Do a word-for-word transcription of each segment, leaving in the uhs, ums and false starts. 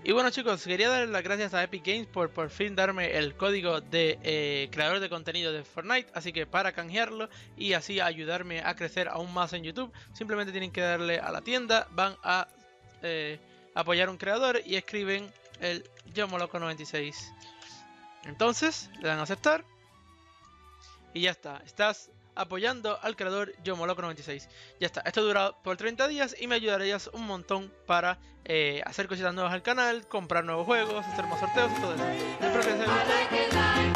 Y bueno chicos, quería dar las gracias a Epic Games por por fin darme el código de eh, creador de contenido de Fortnite. Así que para canjearlo y así ayudarme a crecer aún más en YouTube, simplemente tienen que darle a la tienda, van a eh, apoyar un creador y escriben el Yomoloco noventa y seis. Entonces le dan a aceptar y ya está, estás apoyando al creador Yomoloco noventa y seis. Ya está, esto dura por treinta días y me ayudarías un montón para eh, hacer cositas nuevas al canal, comprar nuevos juegos, hacer más sorteos y todo eso. Yo espero que les haya gustado.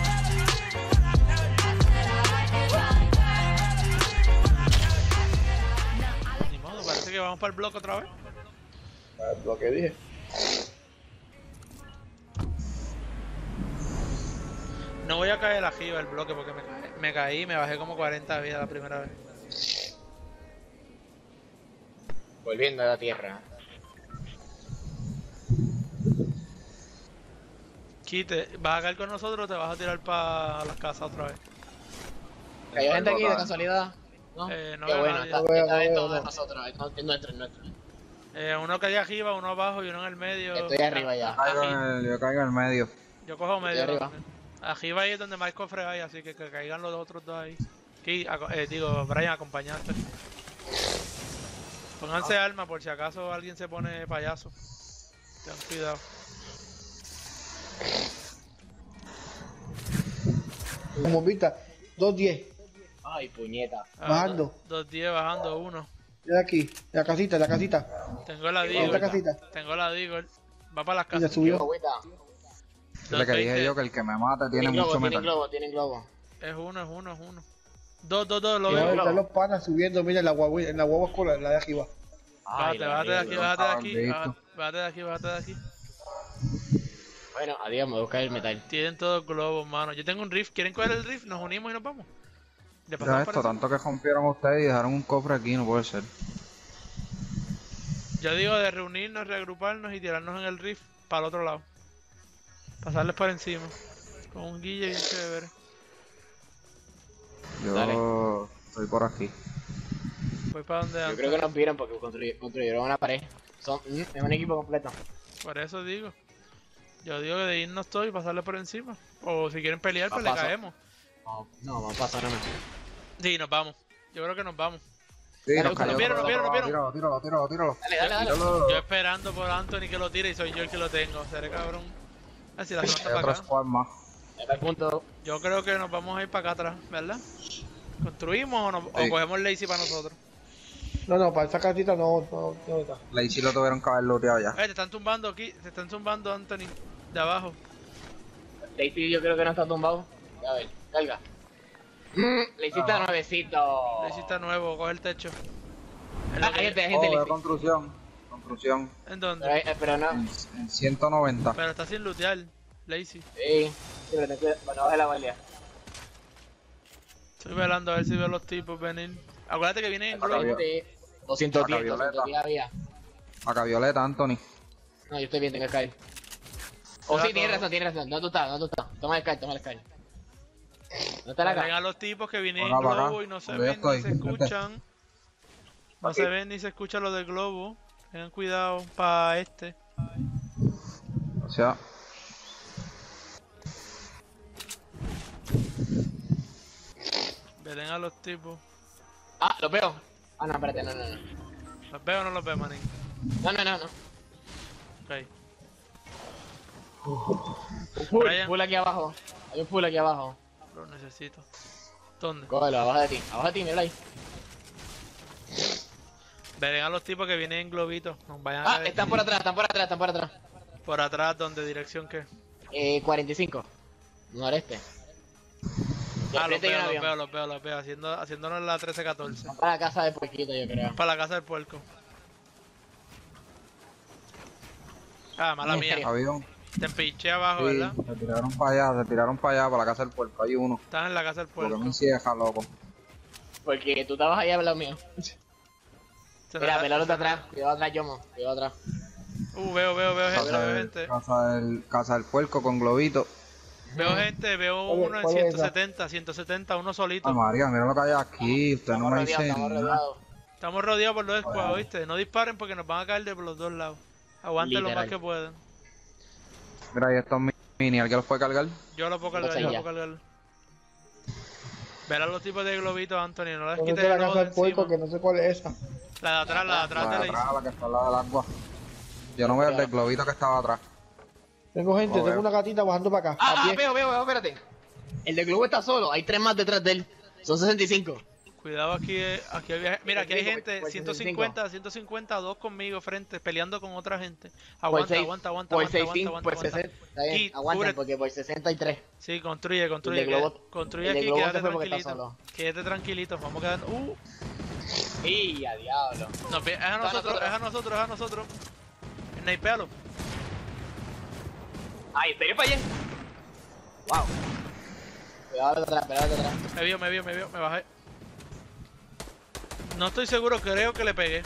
Ni modo, parece que vamos para el bloque otra vez. El bloque dije. No voy a caer arriba el bloque porque me, caí, me caí, me bajé como cuarenta de vida la primera vez. Volviendo a la tierra. Quite, ¿vas a caer con nosotros o te vas a tirar para las casas otra vez? ¿Cayó gente aquí de casualidad? No, eh, no qué veo bueno, nadie. está, No veo, está no en veo, todo no. de nosotros, es nuestro, es nuestro. Eh, uno cae arriba, uno abajo y uno en el medio. Estoy arriba ya. Caigo en el- yo caigo en el medio. Yo cojo medio. arriba. También. Arriba ahí es donde más cofres hay, así que que caigan los otros dos ahí. Aquí, eh, digo, Brian, acompañante. Pónganse Ah. arma por si acaso alguien se pone payaso. Ten cuidado. Con bombita. dos diez. Ay, puñeta. Ah, Bajando. dos diez bajando uno. De aquí. De la casita, de la casita. Tengo la De Deagle. esta casita. Tengo la Deagle. Va para las Y ya casas. subió. Agüita. Es lo que dije yo, que el que me mata tiene Tienen globo, mucho tienen metal. globo, tienen globo. Es uno, es uno, es uno. Dos, dos, dos, lo Mira, veo. están los panas subiendo, mira, en la guagua, en la guagua escolar, en la de arriba. Ay, Bájate, la bájate de aquí, mierda. bájate de aquí. Listo. bájate- Bájate de aquí, bájate de aquí. Bueno, adiós, me voy a buscar el metal. Tienen todos globos, mano. Yo tengo un rift. ¿Quieren coger el rift? Nos unimos y nos vamos. Le Ya pasamos por esto, encima. tanto que rompieron ustedes y dejaron un cofre aquí, no puede ser. Yo digo de reunirnos, reagruparnos y tirarnos en el rift para el otro lado. Pasarles por encima. Con un guille bien chévere. Yo Dale. estoy por aquí. Voy para donde Yo antes. creo que nos vieron porque construy- construyeron una pared. Son, mm, es un equipo completo. Por eso digo. Yo digo que de irnos todos y pasarles por encima. O si quieren pelear, Va, pues le paso. caemos. No, no, vamos a pasar nada más. Sí, nos vamos. Yo creo que nos vamos. Sí, Dale, nos cayó. nos vieron, nos vieron, nos vieron. Tíralo, tíralo, tíralo, tíralo. Dale, dale, dale. Tíralo. Yo esperando por Anthony que lo tire y soy yo el que lo tengo. Seré cabrón. Así la Hay semana para otro acá. squad más. Está el punto. Yo creo que nos vamos a ir para acá atrás, ¿verdad? ¿Construimos o, nos- o Sí. cogemos lazy para nosotros? No, no, para esa casita no, no, no está. La Ichi lo tuvieron que haber looteado ya. Eh, te están tumbando aquí, te están tumbando Anthony, de abajo. Daisy yo creo que no está tumbado. A ver, carga. Mm, le hiciste Ah. nuevecito. Lazy está nuevo, coge el techo. Es lo Ah, que- hay gente, hay Oh, gente de Lazy. construcción. Construcción. ¿En dónde? Pero, hay- eh, pero no. En, en ciento noventa. Pero está sin lootear, Lazy. Sí, sí, pero ten cuidado, para no bajar la guardia. Estoy velando a ver si veo los tipos venir. Acuérdate que vienen en Acá grupo. vio. Sí, doscientos diez, Acá Violeta. doscientos diez había. Acá Violeta, Anthony. No, yo estoy bien, tengo el Sky. Oh, Te sí, va tienes todo. razón, tienes razón. No, tú estás, no, tú estás. Toma el Sky, toma el Sky. ¿No está la Ven acá? a los tipos que vienen en Acá, para globo acá, y no se donde yo ven ni estoy, se vente. escuchan. No Aquí. se ven ni se escuchan los del globo. Tengan cuidado para este. O sea, Ven a los tipos. Ah, lo veo. Ah, no, espérate, no, no, no. ¿Los veo o no los veo, manín? No, no, no, no. Ok. Un full, Brian. full aquí abajo. Hay un full aquí abajo. Lo necesito. ¿Dónde? Cógelo, abajo de ti. Abajo de ti, mira ahí. Ven a los tipos que vienen en globito. Nos vayan a Ah, caer. están por atrás, están por atrás, están por atrás. Por atrás, ¿dónde? ¿Dirección qué? Eh, cuarenta y cinco. Noreste. Y Ah, al los frente hay veo, un los avión. veo, los veo, los veo. Haciendo, haciéndonos la trece catorce. Van para la casa de Puerquito, yo creo. Para la casa del puerco. Ah, mala En mía. serio. avión. Te pinché abajo, Sí, ¿verdad? se tiraron para allá, se tiraron para allá, para la casa del puerco. Hay uno. Estás en la casa del Porque puerco. me encieja, loco. Porque tú estabas ahí al lado mío. Se Mira, trata- pelalo de atrás. Cuidado atrás, Yomo. Cuidado atrás. Uh, veo, veo, veo gente, Casa veo del, gente. casa del, casa del puerco con globito. Veo gente, veo ¿Cuál es- uno en cuál es esa? ciento setenta, ciento setenta, uno solito. Ay, María, mira lo que hay aquí. Usted no Estamos me rodeados, dice estamos nada. rodeados. Estamos rodeados por los squads, ¿viste? No disparen porque nos van a caer de por los dos lados. Aguanten lo más Literal. que pueden. Mira, ahí estos mini, ¿alguien los puede cargar? Yo lo puedo cargar, Entonces yo lo ya. puedo cargar. Verán los tipos de globitos, Anthony, no les ¿Dónde quites está el la ojo casa de del puerco? encima. Que no sé cuál es esa. La de atrás, la de atrás La de de la atrás, la que está al lado del agua. Yo no veo el del globito que estaba atrás. Tengo gente, Lo veo. tengo una gatita bajando para acá. Ah, a ah, pie. veo, veo, veo, espérate. El de globo está solo, hay tres más detrás de él. Son sesenta y cinco. Cuidado aquí, eh, aquí hay, mira, aquí hay Por- gente, por ciento sesenta y cinco. cincuenta, ciento cincuenta, dos conmigo frente, peleando con otra gente. Por Aguanta, seis- aguanta, aguanta, por aguanta, seis- aguanta, aguanta, por aguanta. sesenta. Está bien, Kit, aguanten cubre- porque por sesenta y tres. Sí, construye, construye, El de que- globo- construye el de aquí, globo se quédate fue porque está tranquilito. solo. Quédate tranquilito, vamos quedando. Uh, ¡Y a diablo! no, es a nosotros, nosotros. es a nosotros, es a nosotros. Snipealo. ¡Ay, ¿en serio para allá? ¡Wow! Cuidado de atrás, cuidado de atrás. Me vio, me vio, me vio, me bajé. No estoy seguro, creo que le pegué.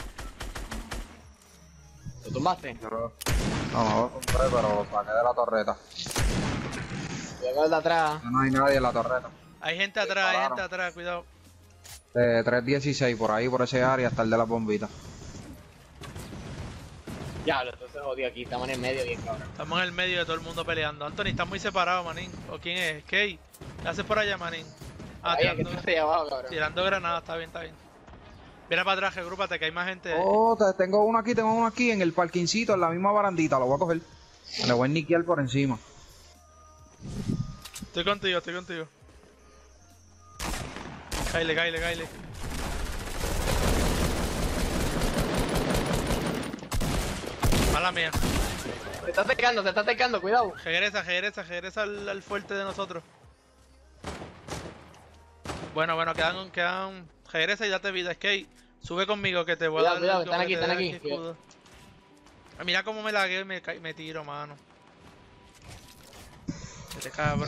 ¿Lo tumbaste? Yo lo- No, no lo compré, pero lo saqué de la torreta. Cuidado con el de atrás. Ya no hay nadie en la torreta. Hay gente atrás, hay pararon. gente atrás, cuidado. De tres dieciséis, por ahí, por ese área, está el de las bombitas. Diablo, entonces jodido aquí, estamos en el medio bien cabrón. Estamos en el medio de todo el mundo peleando. Anthony, estás muy separado, manín. ¿O quién es? Kay. ¿Qué haces por allá, manín? Ah, Ahí, que tirando, estás ahí abajo, cabrón. tirando granadas, está bien, está bien. Viene para atrás, regrúpate, que hay más gente. Oh, te- tengo uno aquí, tengo uno aquí en el parquincito, en la misma barandita, lo voy a coger. Le voy a niquear por encima. Estoy contigo, estoy contigo. Caile, caile, caile. Mala mía. Se está acercando, se está acercando, cuidado. Regresa, regresa, regresa al, al fuerte de nosotros. Bueno, bueno, quedan, quedan. Regresa y date vida, Skate. Sube conmigo que te voy Cuidado, a dar. cuidado, algo están que aquí, te están dé aquí. escudo. Ah, mira cómo me lagué y me, ca- me tiro, mano. Este cabrón.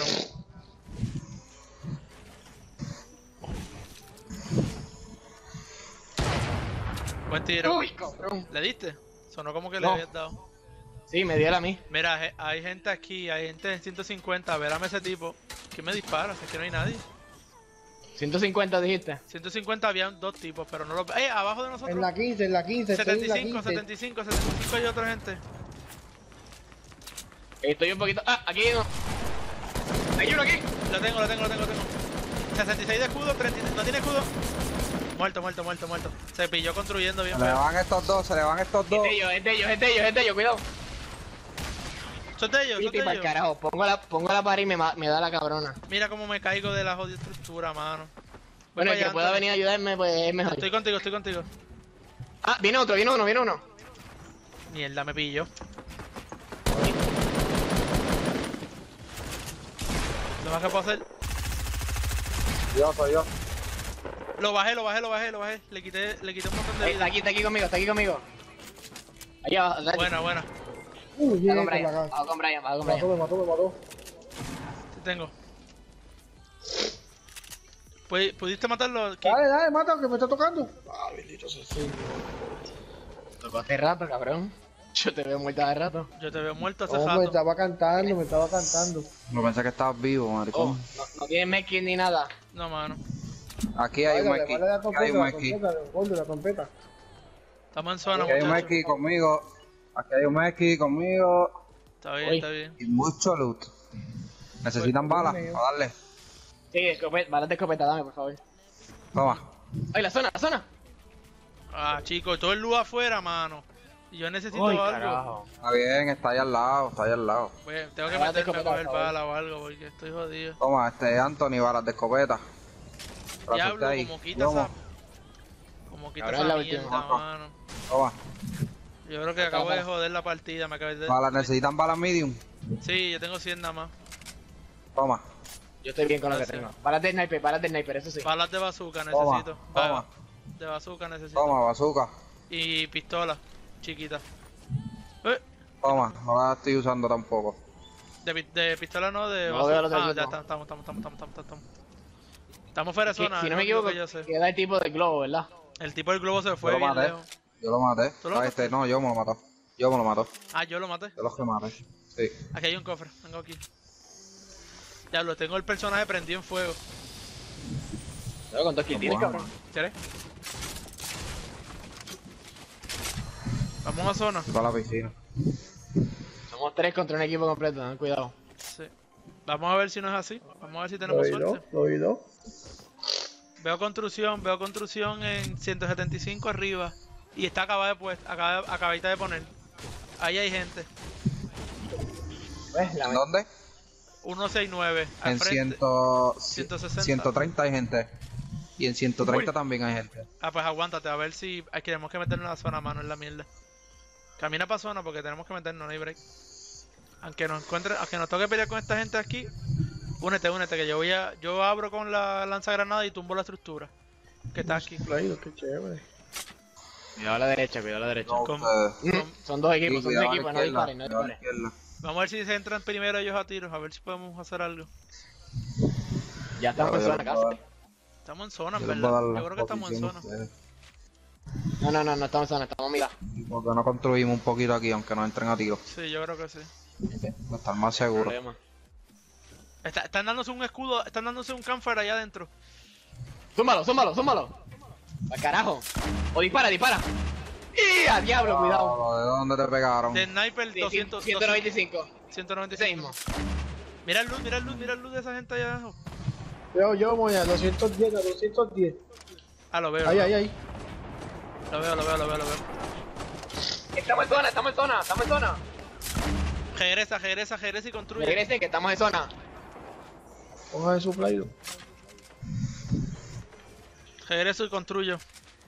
Buen tiro. Uy, cabrón. ¿Le diste? Sonó como que No. le habías dado. Sí, me dio él a mí. Mira, je- hay gente aquí, hay gente en ciento cincuenta. Verame ese tipo. ¿Quién me dispara? Si es que no hay nadie. ciento cincuenta dijiste. ciento cincuenta habían dos tipos, pero no los. ¡Eh! Abajo de nosotros. En la quince, en la quince, estoy en la setenta y cinco, quince. setenta y cinco, setenta y cinco hay otra gente. Estoy un poquito. Ah, aquí hay uno. Hay uno aquí. Lo tengo, lo tengo, lo tengo, lo tengo. sesenta y seis de escudo, treinta y seis. ¿No tiene escudo? Muerto, muerto, muerto, muerto. Se pilló construyendo bien Se le feo. van estos dos, se le van estos Es dos. de ellos, es de ellos, es de ellos, es de ellos, cuidado. Son de ellos, son Viste, de para el ellos. carajo. Pongo la, pongo la pared y me, ma- me da la cabrona. Mira cómo me caigo de la jodida estructura, mano. Voy Bueno, para el que allá, pueda Anthony. venir a ayudarme, pues es mejor. Estoy contigo, estoy contigo. Ah, viene otro, viene uno, viene uno. Mierda, me pillo. Lo más que puedo hacer. Yo soy yo. Lo bajé, lo bajé, lo bajé, lo bajé. Le quité, le quité un montón de Ahí, está vida. aquí, está aquí conmigo, está aquí conmigo. Allá abajo, atrás. Buena, buena. Uy, Va bien, con con la Brian, casa. va con Brian, va con Me mató, Brian. me mató, me mató. Sí tengo. Pudi- ¿Pudiste matarlo? Kit? Dale, dale, mata, que me está tocando. Ah, bendito sea el Señor. Tocó hace rato, cabrón. Yo te veo muerto hace rato. Yo te veo muerto hace No, me rato. estaba cantando, me estaba cantando. No pensé que estabas vivo, Oh, maricón. no, no tiene medkit ni nada. No, mano. Aquí hay un Vale, Meki. vale la Aquí hay trompeta, un la Meki. trompeta, el gol de la trompeta. Estamos en zona, Aquí hay un muchachos. Meki conmigo. Aquí hay un Meki conmigo. Está bien, Uy. está bien. Y mucho loot. Necesitan balas mío. para darle. Sí, escopeta, balas de escopeta, dame, por favor. Toma. ¡Ay, la zona, la zona! Ah, chicos, todo el luz afuera, mano. Y yo necesito ¡Ay, algo. carajo! Está bien, está ahí al lado, está ahí al lado. Pues tengo que Balas de meterme a escopeta, coger por favor. bala o algo porque estoy jodido. Toma, este Anthony, balas de escopeta. Para Diablo, usted ahí. como quita Toma, esa. Como quita Ahora es esa la última. mierda, mano. toma. Yo creo que acabo de joder la partida, me acabé de. Balas, necesitan balas medium. Sí, yo tengo cien nada más. Toma, Yo estoy bien con lo que Gracias. tengo. Balas de sniper, balas de sniper, eso sí. Balas de bazooka toma, necesito. toma, Balas de bazooka necesito. toma, bazooka. Y pistola, chiquita. Eh, Toma, no la estoy usando tampoco. de, pi- de pistola no, de No veo los bazooka. Ah, del ya grupo. está, estamos, estamos, estamos, estamos, estamos, estamos. Estamos fuera de Si, zona. si no es me lo equivoco, que yo sé. queda el tipo de globo, ¿verdad? El tipo del globo se fue Yo lo bien maté. lejos. Yo lo maté. ¿Tú lo Ah, mataste? este, no, yo me lo maté. Yo me lo maté. Ah, yo lo maté. Yo los que maté. Sí. Aquí hay un cofre, vengo aquí. Ya lo tengo el personaje prendido en fuego. Pero con dos kills tienes, Bueno, cabrón. ¿Quieres? Vamos a zona. Para la piscina. Somos tres contra un equipo completo, ten cuidado. Sí. Vamos a ver si no es así. Vamos a ver si Lo tenemos oí, ¿no? suerte. Lo oí, ¿no? Veo construcción, veo construcción en ciento setenta y cinco arriba. Y está acabada de puesta, acaba, acabadita de poner. Ahí hay gente. ¿Ves? La ¿En dónde? ciento sesenta y nueve. Al En frente. ciento, ciento sesenta. ciento treinta hay gente. Y en ciento treinta también hay gente. Ah, pues aguántate, a ver si hay que tenemos que meternos en la zona, mano, en la mierda. Camina para zona porque tenemos que meternos, no hay break. Aunque nos encuentre, aunque nos toque pelear con esta gente aquí, únete, únete, que yo voy a, yo abro con la lanzagranada y tumbo la estructura. Que está aquí. Playido, qué chévere. Cuidado a la derecha, cuidado a la derecha. No, con- ustedes. Mm, Son dos equipos, Sí, son dos cuidado a la equipos, no izquierda, dispares, no cuidado a la dispares. izquierda. Vamos a ver si se entran primero ellos a tiros, a ver si podemos hacer algo. Ya estamos en Yo zona les casi. puedo dar- Estamos en zona, en yo les puedo verdad. dar Yo la creo que estamos en posición zona. a ustedes. No, no, no, no estamos en zona, estamos mira. Porque no construimos un poquito aquí, aunque no entren a tiro. Sí, yo creo que sí. Para estar más seguro. Problema. Está- están dándose un escudo, están dándose un campfire allá adentro. Zúmbalo, zúmbalo, zúmbalo. Al carajo. O dispara, dispara. ¡Y a diablo, cuidado! Ah, ¿de dónde te pegaron? De sniper Sí, doscientos, ciento noventa y cinco. ciento noventa y Ese cinco. mismo. Mira el luz, mira el luz, mira el luz de esa gente allá abajo. Veo yo, Moya, doscientos diez, a doscientos diez. Ah, lo veo. Ahí, lo, ahí, ahí. lo veo, lo veo, lo veo, lo veo. Estamos en zona, estamos en zona, estamos en zona. Regresa, regresa, regresa y construye. Regresen que estamos en zona. Ponga su playido. Regreso y construyo.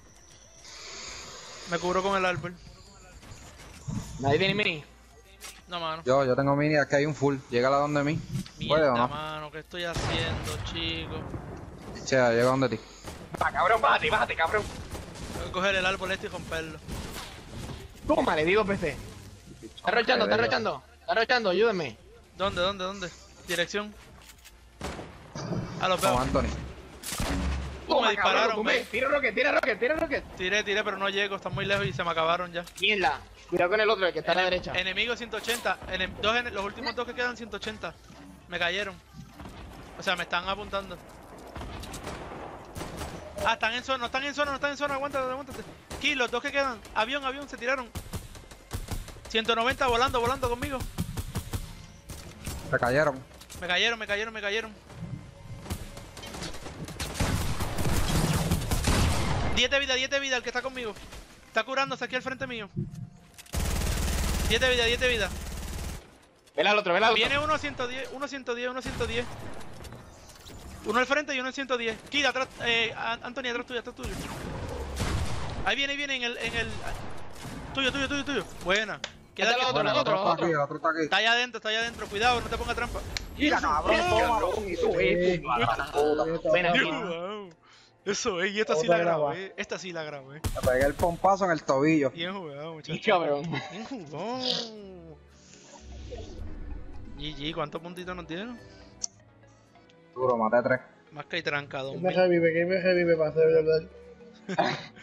Me cubro con el árbol. Nadie tiene mini. No, mano. Yo, yo tengo mini, aquí hay un full. Llega a donde mí. ¿Puede Mierda, o no? mano, ¿qué estoy haciendo, chico? Che, llega donde ti. Va, cabrón, bájate, bájate, cabrón. Tengo que coger el árbol este y romperlo. Toma, le digo P C. Está rochando, está rochando. Está rochando, ayúdenme. ¿Dónde, dónde, dónde? Dirección. Ah, los veo. Con Anthony. Uh, me dispararon, cabrón, ve. Tira rocket, tira rocket, tira rocket. Tiré, tiré, pero no llego, están muy lejos y se me acabaron ya. Mierda. Cuidado con el otro, el que está a la Enem- derecha. Enemigo ciento ochenta. Enem- dos ene- los últimos dos que quedan ciento ochenta. Me cayeron. O sea, me están apuntando. Ah, están en zona, no están en zona, no están en zona, aguántate, aguántate. Aquí, los dos que quedan. Avión, avión, se tiraron. ciento noventa volando, volando conmigo. Se cayeron. Me cayeron, me cayeron, me cayeron. diez de vida, diez de vida, el que está conmigo. Está curándose aquí al frente mío. diez de vida, diez de vida. Vela al otro, vela al otro. Viene uno a ciento diez, uno a ciento diez, uno a ciento diez. Uno al frente y uno en ciento diez. Kid, atrás, eh, An- Anthony, atrás tuyo, atrás tuyo. Ahí viene, ahí viene en el, en el... Tuyo, tuyo, tuyo, tuyo. Buena. Queda Está el aquí. otro, Bueno, el el otro, otro el está otro. aquí, el otro está aquí. Está allá adentro, está allá adentro. Cuidado, no te ponga trampa. Mira, cabrón, cabrón. Y tú, eh, tú, ven aquí. Wow. Eso, eh, y esta sí Otra la grabo, graba. eh. Esta sí la grabo, eh. Me pegué el pompazo en el tobillo. Bien jugado, Y muchachos. cabrón. Bien jugado. G G, ¿cuántos puntitos nos tienen? Duro, maté tres. Más que hay trancado. ¿Quién me revive? ¿Quién me revive para hacer verdad?